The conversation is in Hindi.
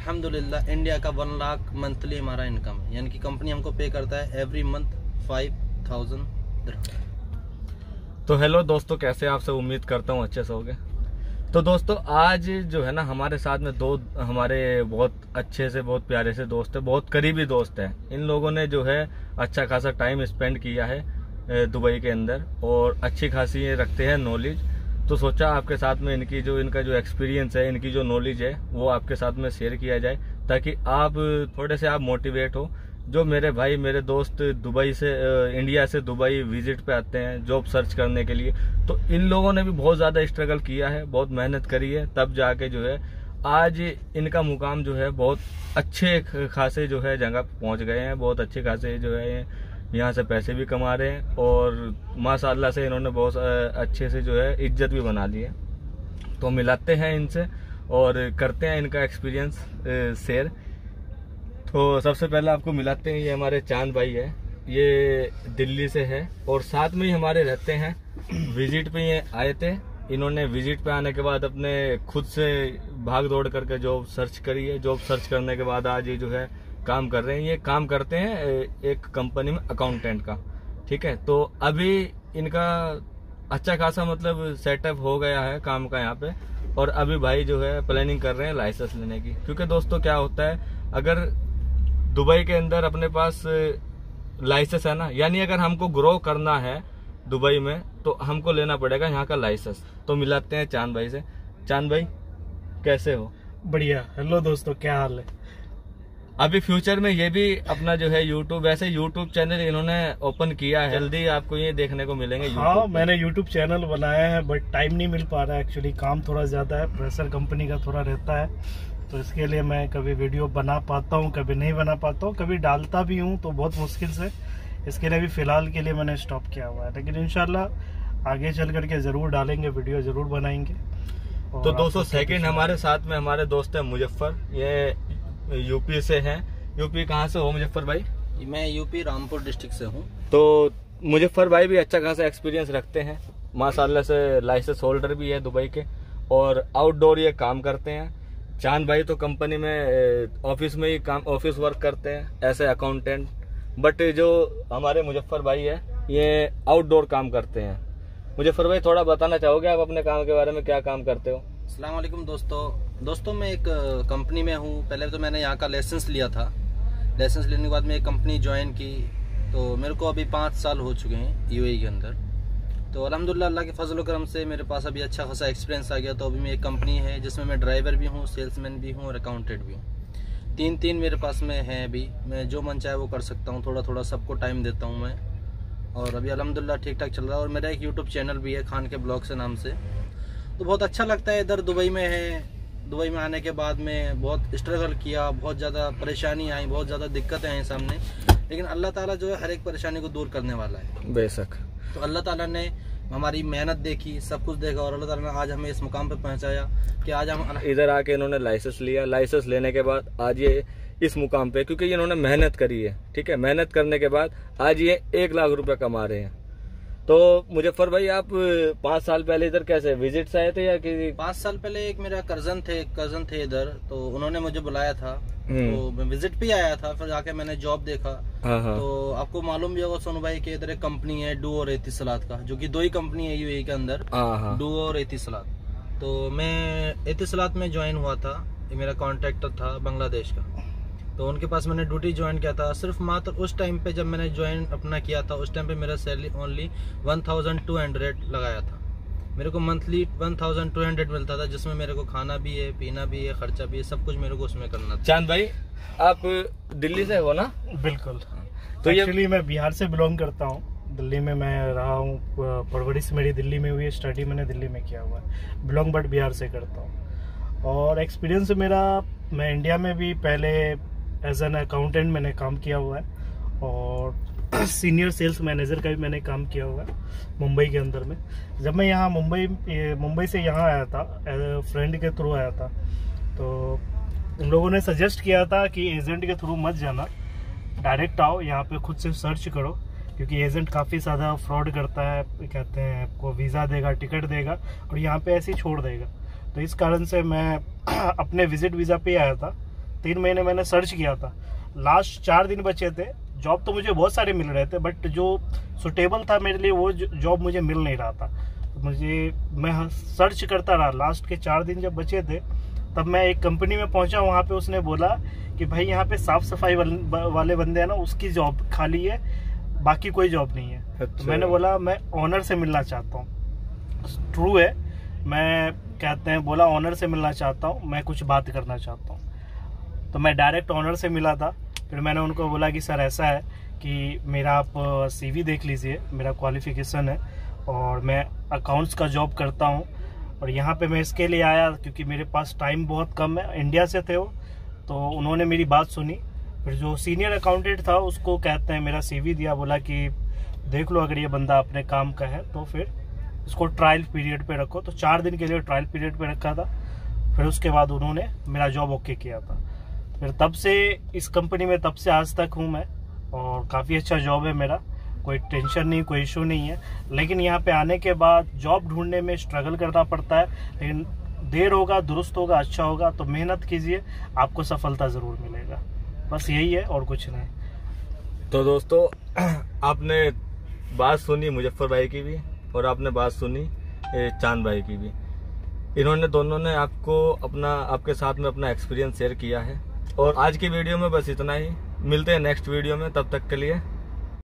अल्हम्दुलिल्लाह इंडिया का 1 लाख मंथली हमारा इनकम है, यानी कि कंपनी हमको पे करता है एवरी मंथ 5000 दिरहम। तो हेलो दोस्तों, कैसे आप सब? उम्मीद करता हूँ अच्छे से होंगे। तो दोस्तों आज जो है ना हमारे साथ में दो हमारे बहुत अच्छे से बहुत प्यारे से दोस्त है, बहुत करीबी दोस्त है। इन लोगों ने जो है अच्छा खासा टाइम स्पेंड किया है दुबई के अंदर और अच्छी खासी ये रखते हैं नॉलेज। तो सोचा आपके साथ में इनका जो एक्सपीरियंस है, इनकी जो नॉलेज है वो आपके साथ में शेयर किया जाए, ताकि आप थोड़े से आप मोटिवेट हो। जो मेरे भाई मेरे दोस्त दुबई से इंडिया से दुबई विजिट पे आते हैं जॉब सर्च करने के लिए, तो इन लोगों ने भी बहुत ज़्यादा स्ट्रगल किया है, बहुत मेहनत करी है, तब जाके जो है आज इनका मुकाम जो है बहुत अच्छे खासे जो है जगह पहुंच गए हैं। बहुत अच्छे खासे जो है यहाँ से पैसे भी कमा रहे हैं और माशाल्लाह से इन्होंने बहुत अच्छे से जो है इज्जत भी बना ली है। तो मिलाते हैं इनसे और करते हैं इनका एक्सपीरियंस शेयर। तो सबसे पहले आपको मिलाते हैं, ये हमारे चांद भाई है, ये दिल्ली से है और साथ में ही हमारे रहते हैं। विजिट पे ये आए थे, इन्होंने विजिट पे आने के बाद अपने खुद से भाग दौड़ करके जॉब सर्च करी है। जॉब सर्च करने के बाद आज ये जो है काम कर रहे हैं। ये काम करते हैं एक कंपनी में अकाउंटेंट का, ठीक है। तो अभी इनका अच्छा खासा मतलब सेटअप हो गया है काम का यहाँ पे, और अभी भाई जो है प्लानिंग कर रहे हैं लाइसेंस लेने की। क्योंकि दोस्तों क्या होता है, अगर दुबई के अंदर अपने पास लाइसेंस है ना, यानी अगर हमको ग्रो करना है दुबई में तो हमको लेना पड़ेगा यहाँ का लाइसेंस। तो मिलाते हैं चांद भाई से। चांद भाई कैसे हो? बढ़िया। हेलो दोस्तों, क्या हाल है? अभी फ्यूचर में ये भी अपना जो है यूट्यूब, वैसे यूट्यूब चैनल इन्होंने ओपन किया है, जल्दी आपको ये देखने को मिलेंगे। हाँ, मैंने यूट्यूब चैनल बनाया है बट टाइम नहीं मिल पा रहा है। एक्चुअली काम थोड़ा ज्यादा है, प्रेशर कंपनी का थोड़ा रहता है, तो इसके लिए मैं कभी वीडियो बना पाता हूँ, कभी नहीं बना पाता हूँ, कभी डालता भी हूँ तो बहुत मुश्किल से। इसके लिए भी फिलहाल के लिए मैंने स्टॉप किया हुआ है, लेकिन इंशाल्लाह आगे चल करके जरूर डालेंगे, वीडियो जरूर बनाएंगे। तो 200 सेकेंड हमारे साथ में हमारे दोस्त है मुजफ्फर, ये यूपी से हैं। यूपी कहाँ से हो मुजफ्फर भाई? मैं यूपी रामपुर डिस्ट्रिक्ट से हूँ। तो मुजफ्फर भाई भी अच्छा खासा एक्सपीरियंस रखते हैं, माशाल्लाह से लाइसेंस होल्डर भी है दुबई के, और आउटडोर ये काम करते हैं। चांद भाई तो कंपनी में ऑफिस में ही काम, ऑफिस वर्क करते हैं एज ए अकाउंटेंट, बट जो हमारे मुजफ्फर भाई है ये आउटडोर काम करते हैं। मुजफ्फर भाई थोड़ा बताना चाहोगे आप अपने काम के बारे में, क्या काम करते हो? अस्सलाम वालेकुम दोस्तों, मैं एक कंपनी में हूँ। पहले तो मैंने यहाँ का लाइसेंस लिया था। लाइसेंस लेने के बाद मैं एक कंपनी ज्वाइन की, तो मेरे को अभी 5 साल हो चुके हैं यूएई के अंदर। तो अल्हम्दुलिल्लाह अल्लाह के फजल व करम से मेरे पास अभी अच्छा खासा एक्सपीरियंस आ गया। तो अभी मैं एक कंपनी है जिसमें मैं ड्राइवर भी हूँ, सेल्समैन भी हूँ और अकाउंटेंट भी हूँ। तीन मेरे पास में है। अभी मैं जो मन चाहे वो कर सकता हूँ, थोड़ा थोड़ा सबको टाइम देता हूँ मैं, और अभी अल्हम्दुलिल्लाह ठीक ठाक चल रहा है। और मेरा एक यूट्यूब चैनल भी है, खान के ब्लॉग से नाम से। तो बहुत अच्छा लगता है इधर दुबई में है। दुबई में आने के बाद में बहुत स्ट्रगल किया, बहुत ज़्यादा परेशानी आई, बहुत ज़्यादा दिक्कतें आई सामने, लेकिन अल्लाह ताला जो है हर एक परेशानी को दूर करने वाला है, बेशक। तो अल्लाह ताला ने हमारी मेहनत देखी, सब कुछ देखा, और अल्लाह ताला ने आज हमें इस मुकाम पे पहुंचाया कि आज हम इधर आके इन्होंने लाइसेंस लिया। लाइसेंस लेने के बाद आज ये इस मुकाम पे, क्योंकि इन्होंने मेहनत करी है, ठीक है। मेहनत करने के बाद आज ये 1 लाख रुपए कमा रहे हैं। तो मुजफ्फर भाई आप 5 साल पहले इधर कैसे विजिट से आए थे या कि? 5 साल पहले एक मेरा कजन थे इधर, तो उन्होंने मुझे बुलाया था, तो मैं विजिट पे आया था। फिर जाके मैंने जॉब देखा। हाँ। तो आपको मालूम भी होगा सोनू भाई के इधर एक कंपनी है डू और एतिसलात का, जो कि 2 ही कंपनी है यूएई के अंदर, डू और एतिसलात। तो मैं एतिसलात में ज्वाइन हुआ था, ये मेरा कॉन्ट्रैक्टर था बांग्लादेश का। तो उनके पास मैंने ड्यूटी ज्वाइन किया था। सिर्फ मात्र उस टाइम पे जब मैंने ज्वाइन अपना किया था, उस टाइम पे मेरा सैलरी ओनली 1200 लगाया था। मेरे को मंथली 1200 मिलता था, जिसमें मेरे को खाना भी है, पीना भी है, खर्चा भी है, सब कुछ मेरे को उसमें करना था। चांद भाई आप दिल्ली से हो ना? बिल्कुल। तो एक्चुअली मैं बिहार से बिलोंग करता हूँ। दिल्ली में मैं रहा हूँ, परवरिश मेरी दिल्ली में हुई है, स्टडी मैंने दिल्ली में किया हुआ है, बिलोंग बट बिहार से करता हूँ। और एक्सपीरियंस मेरा, मैं इंडिया में भी पहले एज एन अकाउंटेंट मैंने काम किया हुआ है, और सीनियर सेल्स मैनेजर का भी मैंने काम किया हुआ है मुंबई के अंदर में। जब मैं यहाँ मुंबई से यहाँ आया था, फ्रेंड के थ्रू आया था, तो उन लोगों ने सजेस्ट किया था कि एजेंट के थ्रू मत जाना, डायरेक्ट आओ, यहाँ पे खुद से सर्च करो, क्योंकि एजेंट काफ़ी ज़्यादा फ्रॉड करता है। कहते हैं आपको वीज़ा देगा, टिकट देगा, और यहाँ पे ऐसे ही छोड़ देगा। तो इस कारण से मैं अपने विजिट वीज़ा पे आया था, 3 महीने मैंने सर्च किया था, लास्ट 4 दिन बचे थे। जॉब तो मुझे बहुत सारे मिल रहे थे, बट जो सुटेबल था मेरे लिए वो जॉब मुझे मिल नहीं रहा था। मैं सर्च करता रहा। लास्ट के 4 दिन जब बचे थे तब मैं एक कंपनी में पहुंचा। वहाँ पे उसने बोला कि भाई यहाँ पे साफ सफाई वाले बंदे हैं ना, उसकी जॉब खाली है, बाकी कोई जॉब नहीं है। अच्छा। तो मैंने बोला मैं ऑनर से मिलना चाहता हूँ। ट्रू है, मैं कहते हैं बोला ऑनर से मिलना चाहता हूँ, मैं कुछ बात करना चाहता हूँ। तो मैं डायरेक्ट ऑनर से मिला था। फिर मैंने उनको बोला कि सर ऐसा है कि मेरा आप CV देख लीजिए, मेरा क्वालिफिकेशन है और मैं अकाउंट्स का जॉब करता हूँ, और यहाँ पे मैं इसके लिए आया क्योंकि मेरे पास टाइम बहुत कम है। इंडिया से थे वो, तो उन्होंने मेरी बात सुनी। फिर जो सीनियर अकाउंटेंट था उसको कहते हैं मेरा CV दिया, बोला कि देख लो अगर ये बंदा अपने काम का है तो फिर उसको ट्रायल पीरियड पे रखो। तो 4 दिन के लिए ट्रायल पीरियड पे रखा था। फिर उसके बाद उन्होंने मेरा जॉब ओके किया था। फिर तब से इस कंपनी में तब से आज तक हूँ मैं, और काफ़ी अच्छा जॉब है मेरा, कोई टेंशन नहीं, कोई इशू नहीं है। लेकिन यहाँ पे आने के बाद जॉब ढूंढने में स्ट्रगल करना पड़ता है, लेकिन देर होगा, दुरुस्त होगा, अच्छा होगा, तो मेहनत कीजिए, आपको सफलता ज़रूर मिलेगा। बस यही है और कुछ नहीं। तो दोस्तों आपने बात सुनी मुजफ्फर भाई की भी, और आपने बात सुनी चांद भाई की भी। इन्होंने दोनों ने आपके साथ में अपना एक्सपीरियंस शेयर किया है। और आज की वीडियो में बस इतना ही। मिलते हैं नेक्स्ट वीडियो में, तब तक के लिए